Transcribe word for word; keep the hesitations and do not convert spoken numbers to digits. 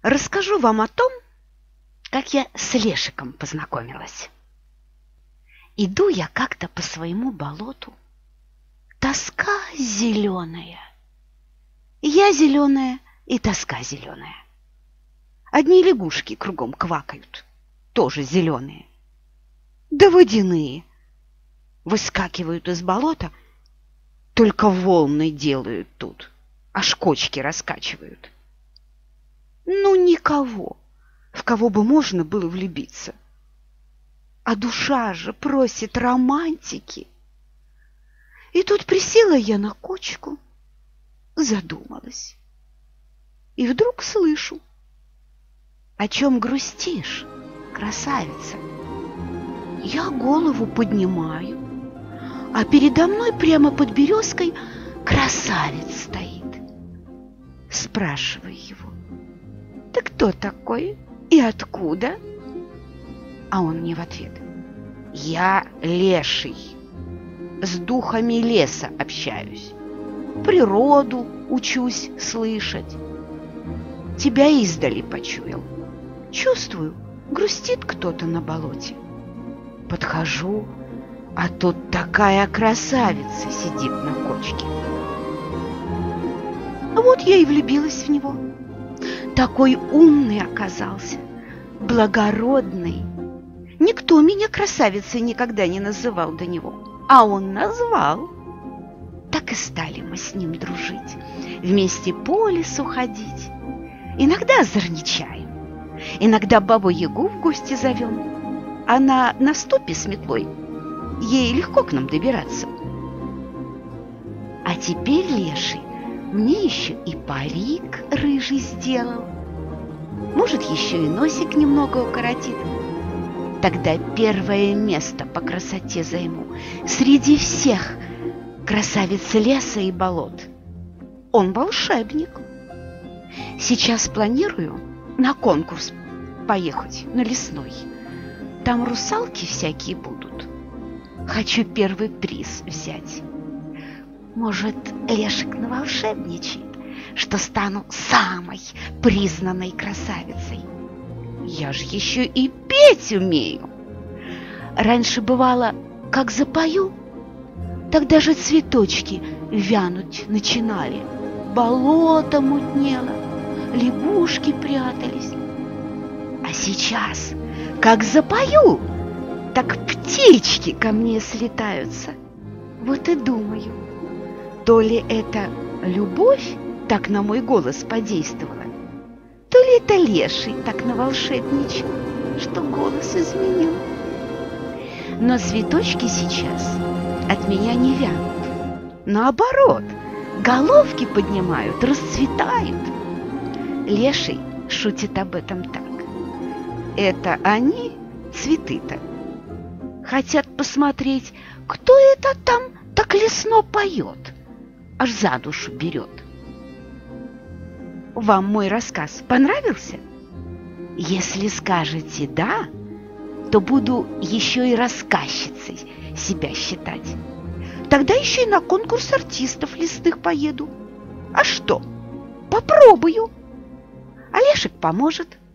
Расскажу вам о том, как я с Лешиком познакомилась. Иду я как-то по своему болоту. Тоска зеленая. Я зеленая и тоска зеленая. Одни лягушки кругом квакают, тоже зеленые. Да водяные. Выскакивают из болота, только волны делают тут, аж кочки раскачивают. Ну, никого, в кого бы можно было влюбиться. А душа же просит романтики. И тут присела я на кочку, задумалась. И вдруг слышу: о чем грустишь, красавица? Я голову поднимаю, а передо мной прямо под березкой красавец стоит. Спрашиваю его: ты кто такой и откуда? А он мне в ответ: я леший, с духами леса общаюсь, природу учусь слышать. Тебя издали почуял. Чувствую, грустит кто-то на болоте. Подхожу, а тут такая красавица сидит на кочке. Вот я и влюбилась в него. Такой умный оказался, благородный. Никто меня красавицей никогда не называл до него, а он назвал. Так и стали мы с ним дружить, вместе по лесу ходить. Иногда озорничаем, иногда бабу-ягу в гости зовем. Она на ступе с метлой, ей легко к нам добираться. А теперь леший мне еще и парик рыжий сделал. Может, еще и носик немного укоротит. Тогда первое место по красоте займу среди всех красавиц леса и болот. Он волшебник. Сейчас планирую на конкурс поехать, на лесной. Там русалки всякие будут. Хочу первый приз взять. Может, Лешик наволшебничает, что стану самой признанной красавицей. Я ж еще и петь умею. Раньше бывало, как запою, так даже цветочки вянуть начинали. Болото мутнело, лягушки прятались. А сейчас, как запою, так птички ко мне слетаются. Вот и думаю, то ли это любовь так на мой голос подействовала, то ли это леший так наволшебничал, что голос изменил. Но цветочки сейчас от меня не вянут. Наоборот, головки поднимают, расцветают. Леший шутит об этом так: это они, цветы-то, хотят посмотреть, кто это там так лесно поет, аж за душу берет. Вам мой рассказ понравился? Если скажете «да», то буду еще и рассказчицей себя считать. Тогда еще и на конкурс артистов лесных поеду. А что? Попробую. А Лешик поможет.